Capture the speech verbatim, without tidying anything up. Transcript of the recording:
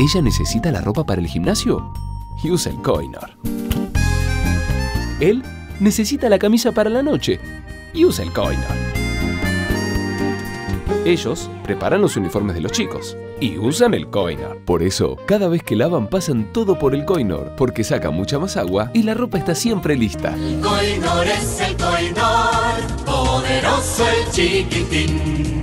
Ella necesita la ropa para el gimnasio y usa el Kohinoor. Él necesita la camisa para la noche y usa el Kohinoor. Ellos preparan los uniformes de los chicos y usan el Kohinoor. Por eso, cada vez que lavan pasan todo por el Kohinoor, porque saca mucha más agua y la ropa está siempre lista. El Kohinoor es el Kohinoor, poderoso el chiquitín.